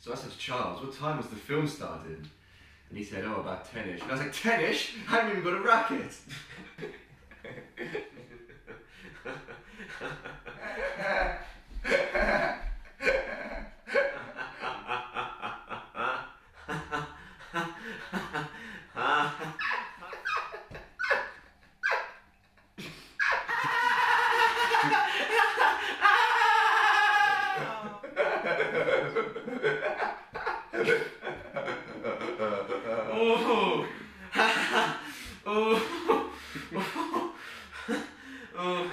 So I said to Charles, what time was the film started? And he said, oh, about 10ish. And I was like, 10ish? I haven't even got a racket. Oh. Oh. Oh.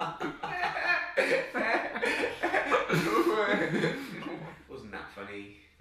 Wasn't that funny?